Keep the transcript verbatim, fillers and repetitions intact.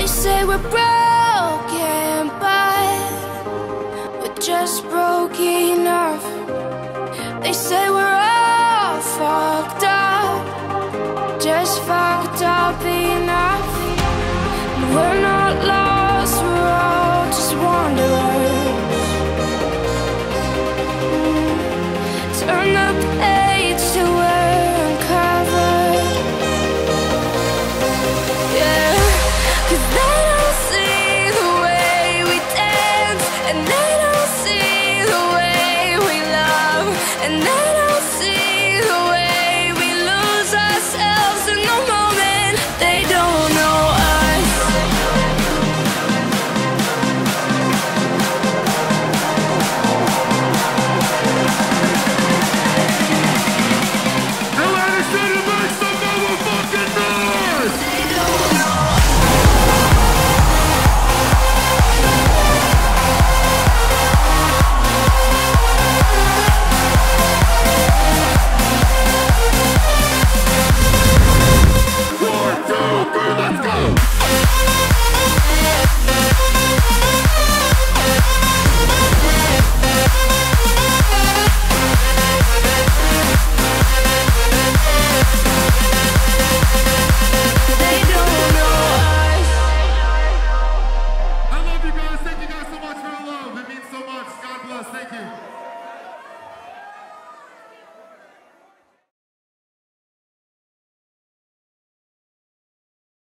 say we're broken, but we're just broke enough. They say we're all fucked up, just fucked up enough. And we're not lost, we're all just wanderers. mm. Turn the page till we're uncovered. Yeah, 'cause they don't see the way we dance, and they don't see the way we love, and they don't see the way we lose ourselves in the moment. They don't know us. Atlanta City, make some motherfucking noise! They don't know. One, two, three, let's go! They don't know us. I love you guys. Thank you guys so much for your love. It means so much. God bless. Thank you.